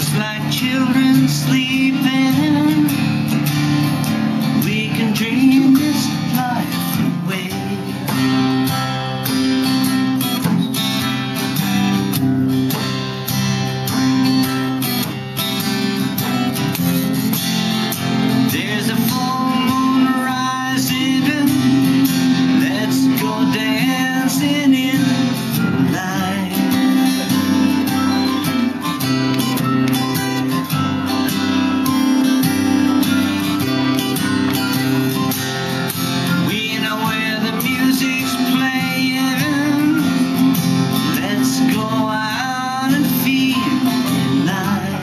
just like children sleeping. We can dream this life away. There's a full moon rising. Let's go dancing in the night. We know where the music's playing. Let's go out and feel alive.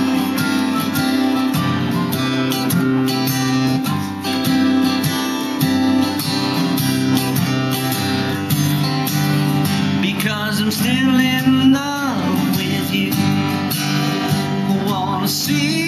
Because I'm still in love with you. I wanna see